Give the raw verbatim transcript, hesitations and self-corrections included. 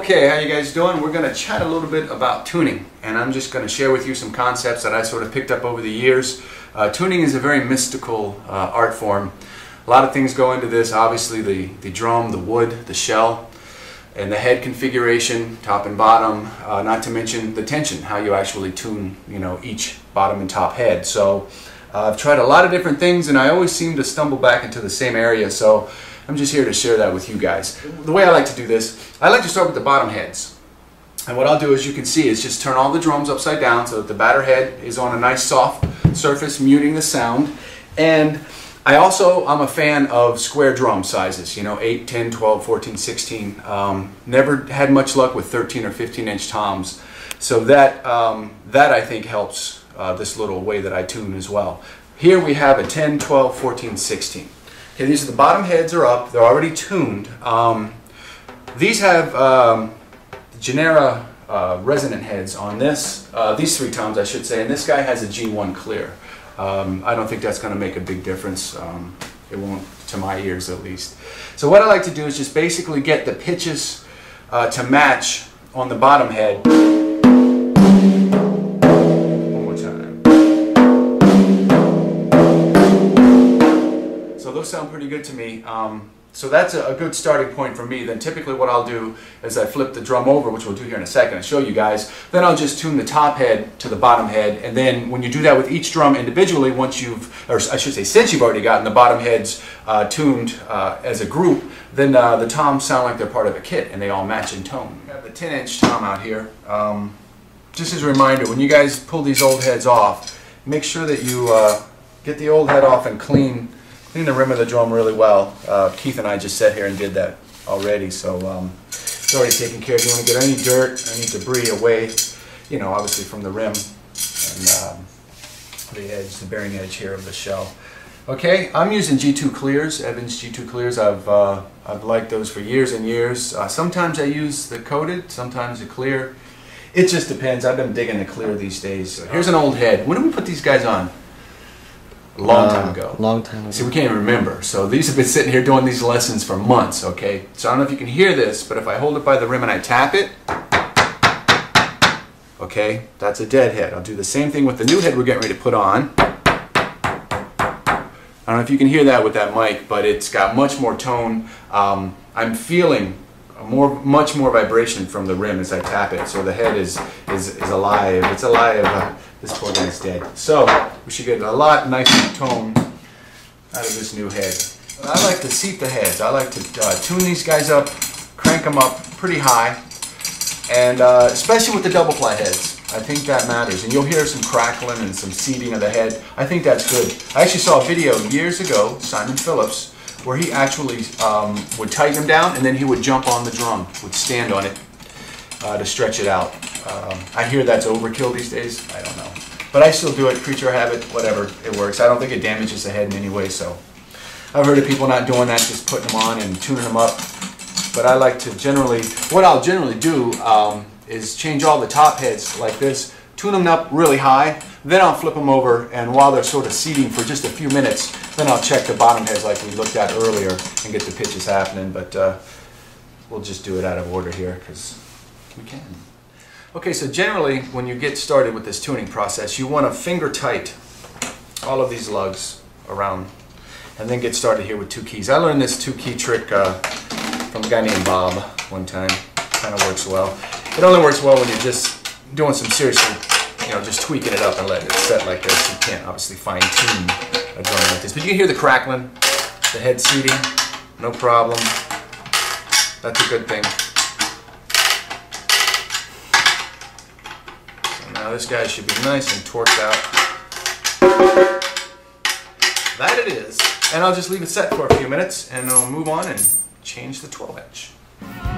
Okay, how you guys doing? We're going to chat a little bit about tuning, and I'm just going to share with you some concepts that I sort of picked up over the years. Uh, tuning is a very mystical uh, art form. A lot of things go into this. Obviously the, the drum, the wood, the shell, and the head configuration, top and bottom, uh, not to mention the tension, how you actually tune, you know, each bottom and top head. So uh, I've tried a lot of different things, and I always seem to stumble back into the same area. So I'm just here to share that with you guys. The way I like to do this, I like to start with the bottom heads. And what I'll do, as you can see, is just turn all the drums upside down so that the batter head is on a nice soft surface, muting the sound. And I also, I'm a fan of square drum sizes, you know, eight, ten, twelve, fourteen, sixteen. Um, never had much luck with thirteen or fifteen inch toms. So that, um, that I think helps uh, this little way that I tune as well. Here we have a ten, twelve, fourteen, sixteen. Okay, these are the bottom heads are up, they're already tuned. Um, these have um, Genera uh, resonant heads on this, uh, these three toms I should say, and this guy has a G one clear. Um, I don't think that's going to make a big difference. Um, it won't, to my ears at least. So what I like to do is just basically get the pitches uh, to match on the bottom head. One more time. So those sound pretty good to me. Um, so that's a, a good starting point for me. Then typically what I'll do is I flip the drum over, which we'll do here in a second, I'll show you guys. Then I'll just tune the top head to the bottom head, and then when you do that with each drum individually, once you've, or I should say since you've already gotten the bottom heads uh, tuned uh, as a group, then uh, the toms sound like they're part of a kit and they all match in tone. I have the ten inch tom out here. Um, just as a reminder, when you guys pull these old heads off, make sure that you uh, get the old head off and clean Clean the rim of the drum really well. Uh, Keith and I just sat here and did that already, so um, it's already taken care of. You want to get any dirt, any debris away, you know, obviously from the rim and um, the edge, the bearing edge here of the shell. Okay, I'm using G two clears, Evans G two clears. I've uh, I've liked those for years and years. Uh, sometimes I use the coated, sometimes the clear. It just depends. I've been digging the clear these days. So here's an old head. When did we put these guys on? A long time ago. Uh, long time ago. See, we can't even remember. So these have been sitting here doing these lessons for months, okay? So I don't know if you can hear this, but if I hold it by the rim and I tap it, okay, that's a dead head. I'll do the same thing with the new head we're getting ready to put on. I don't know if you can hear that with that mic, but it's got much more tone. Um, I'm feeling more, much more vibration from the rim as I tap it. So the head is, is, is alive. It's alive. Uh, This poor guy's dead. So we should get a lot nicer tone out of this new head. I like to seat the heads. I like to uh, tune these guys up, crank them up pretty high, and uh, especially with the double ply heads. I think that matters. And you'll hear some crackling and some seating of the head. I think that's good. I actually saw a video years ago, Simon Phillips, where he actually um, would tighten them down and then he would jump on the drum, would stand on it uh, to stretch it out. Um, I hear that's overkill these days. I don't know. But I still do it, creature habit, whatever, it works. I don't think it damages the head in any way, so. I've heard of people not doing that, just putting them on and tuning them up. But I like to generally, what I'll generally do um, is change all the top heads like this, tune them up really high, then I'll flip them over, and while they're sort of seating for just a few minutes, then I'll check the bottom heads like we looked at earlier and get the pitches happening. But uh, we'll just do it out of order here, because we can. Okay, so generally when you get started with this tuning process, you want to finger tight all of these lugs around and then get started here with two keys. I learned this two key trick uh, from a guy named Bob one time. Kind of works well. It only works well when you're just doing some seriously, you know, just tweaking it up and letting it set like this. You can't obviously fine tune a drum like this. But you can hear the crackling, the head seating, no problem. That's a good thing. Now this guy should be nice and torqued out. That it is. And I'll just leave it set for a few minutes and I'll move on and change the twelve inch.